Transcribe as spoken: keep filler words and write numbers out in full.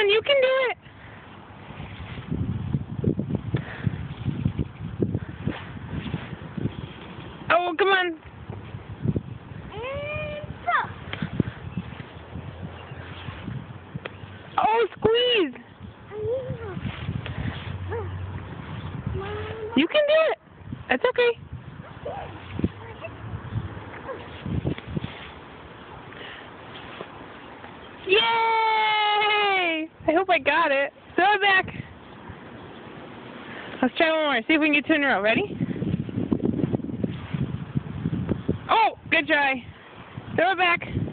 on, you can do it. Oh, come on. And go. Oh, squeeze. You can do it. That's okay. Yay! I hope I got it. Throw it back. Let's try one more. See if we can get two in a row. Ready? Oh, good try. Throw it back.